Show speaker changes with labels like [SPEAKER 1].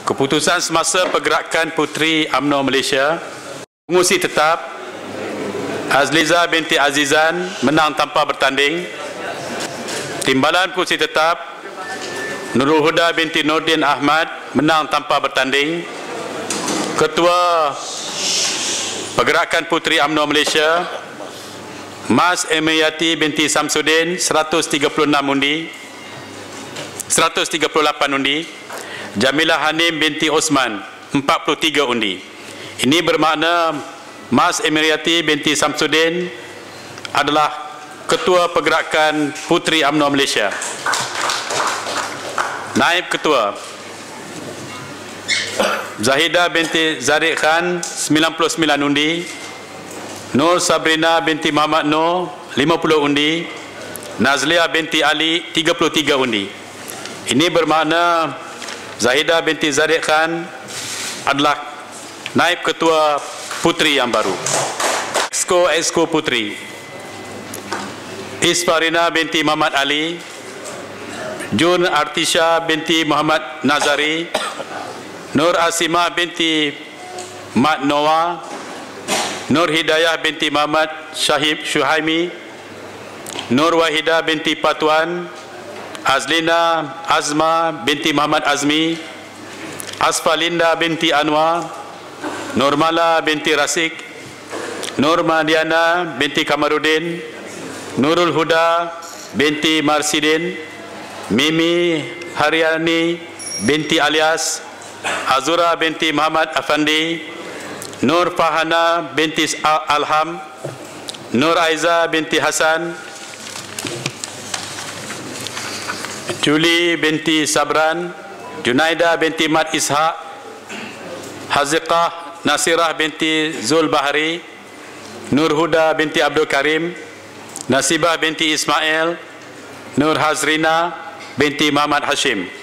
[SPEAKER 1] Keputusan semasa pergerakan Puteri UMNO Malaysia, pengurusi tetap Azliza binti Azizan menang tanpa bertanding. Timbalan pengurusi tetap Nurul Huda binti Nordin Ahmad menang tanpa bertanding. Ketua Pergerakan Puteri UMNO Malaysia Mas Emiyati binti Samsudin 138 undi. Jamilah Hanim binti Osman 43 undi. Ini bermakna Mas Emiyati binti Samsudin adalah Ketua Pergerakan Puteri UMNO Malaysia. Naib Ketua Zahida binti Zariq Khan 99 undi. Nur Sabrina binti Muhammad Nur 50 undi. Nazlia binti Ali 33 undi. Ini bermakna Zahida binti Zariq Khan adalah Naib Ketua Puteri yang baru. Exco Puteri Isfarina binti Muhammad Ali, Jun Artisha binti Muhammad Nazari, Nur Asimah binti Mat Noah, Nur Hidayah binti Muhammad Syuhaimi, Nur Wahida binti Patuan, Azlina Azma binti Muhammad Azmi, Asfalinda binti Anwar, Nurmala binti Rasik, Nur Madiana binti Kamarudin, Nurul Huda binti Marsidin, Mimi Haryani binti Alias, Azura binti Muhammad Afandi, Nur Fahana binti Alham, Nur Aiza binti Hasan, Juli binti Sabran, Junaida binti Mat Ishaq, Haziqah Nasirah binti Zul Bahari, Nur Huda binti Abdul Karim, Nasibah binti Ismail, Nur Hazrina binti Muhammad Hashim.